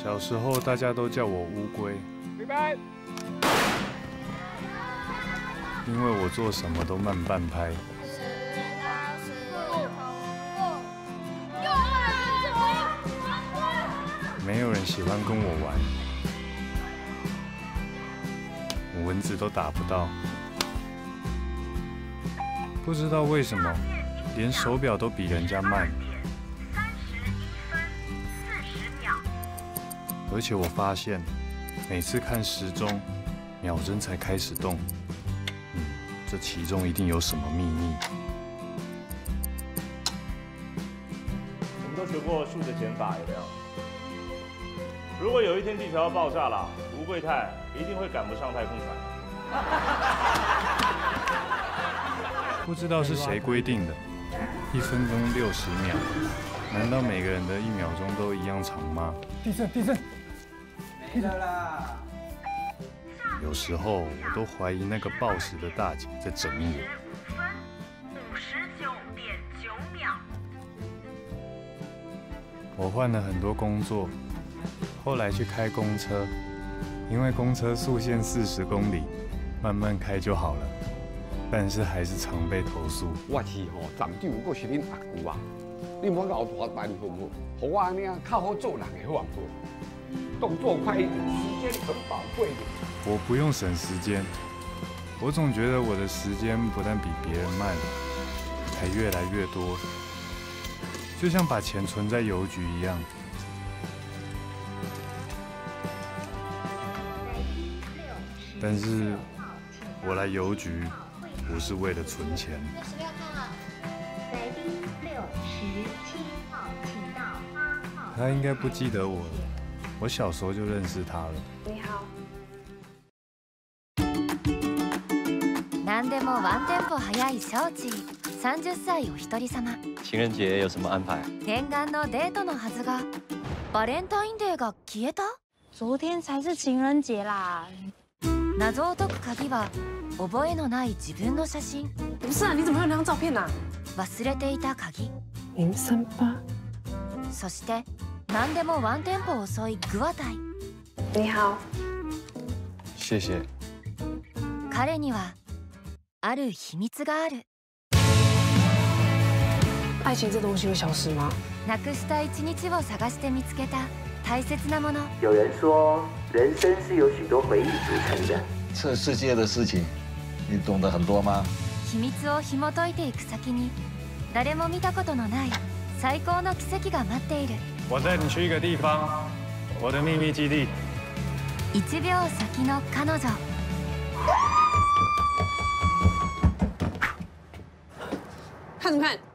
小时候大家都叫我乌龟，因为我做什么都慢半拍。没有人喜欢跟我玩，我蚊子都打不到。不知道为什么，连手表都比人家慢。 而且我发现，每次看时钟，秒针才开始动。这其中一定有什么秘密。 我们都学过数的减法，有没有？如果有一天地球要爆炸了，吴贵太一定会赶不上太空船。 不知道是谁规定的，1分钟60秒，难道每个人的1秒钟都一样长吗？ 地震！地震！ 没了啦！ 有时候我都怀疑那个报时的大姐在整我。 59.9秒。 我换了很多工作，后来去开公车，因为公车速限40公里，慢慢开就好了。但是还是常被投诉。 我是站长，我是恁阿舅啊，你莫搞大办好不好？互我安尼啊，较好做人的好不好？ 动作快一点，时间很宝贵的。 我不用省时间，我总觉得我的时间不但比别人慢，还越来越多，就像把钱存在邮局一样。但是，我来邮局不是为了存钱。 66号，来宾67号，请到8号。 他应该不记得我了。 我小时候就认识他了。 你好。 何でもワンテンポ早いショーチ30歳お一人様。 情人节有什么安排？ 念願のデートのはずが、バレンタインデーが消えた？ 昨天才是情人节啦。 謎を解く鍵は覚えのない自分の写真。 不是啊，你怎么有那张照片啊？ 忘れていた鍵。 038。 そして。 何でもワンテンポ遅いグアタイ。 你好。 谢谢。 彼にはある秘密がある。 爱情这东西会消失吗？ なくした一日を探して見つけた大切なもの。 有人说，人生是由许多回忆组成的。 这世界的事情，你懂得很多吗？ 秘密を紐解いていく先に、誰も見たことのない最高の奇跡が待っている。 我带你去一个地方，我的秘密基地。 1秒先の彼女。 看什么看？